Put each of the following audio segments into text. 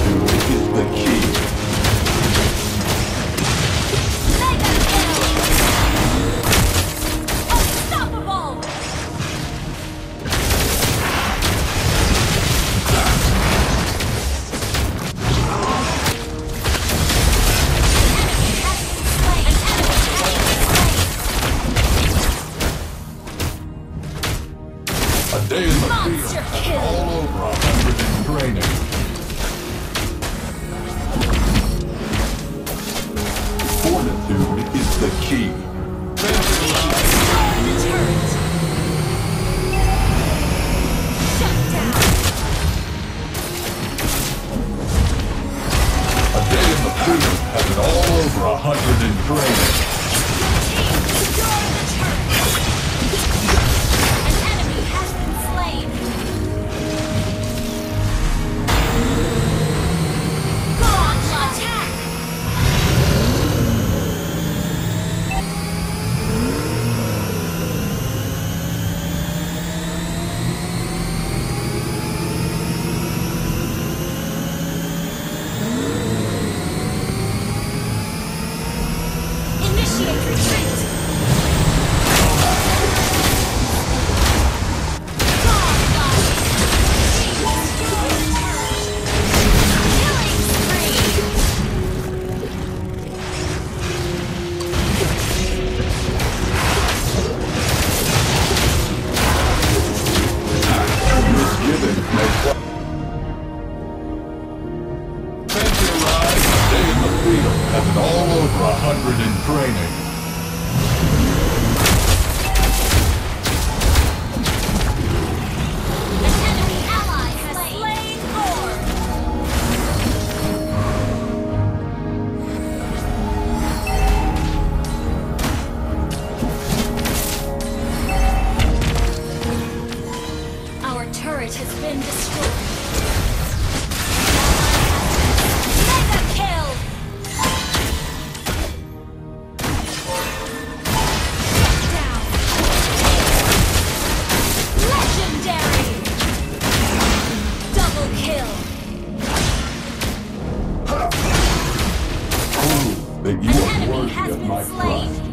Fortitude is the key. Mega kill! Unstoppable! A day in the Monster field, kill. all over 100 in training. Fortitude is the key. Destroy the turret! Shut down! A day in the field has it all over 100 in training. Destroy the turret! An enemy has been slain! Launch attack! Initiate retreat! Misgiving may fly. Fancy a ride? A day in the field has it all over 100 in training. Our turret has been destroyed. Mega kill! Down. Legendary! Double kill! Prove that you An are enemy worthy has of been my slain. trust.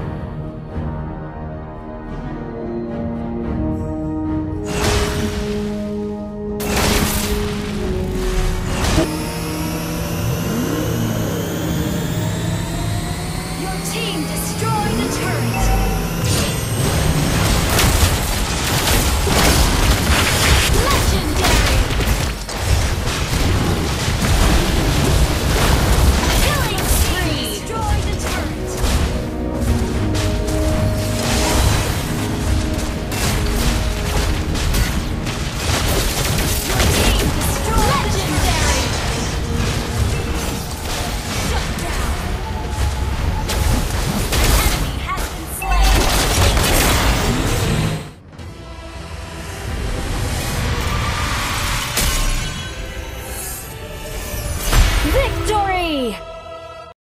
Your team destroyed a turret! Legendary! Killing spree! Destroyed a turret! Your team destroyed legendary! Shut down! Enemy has been slain! Victor!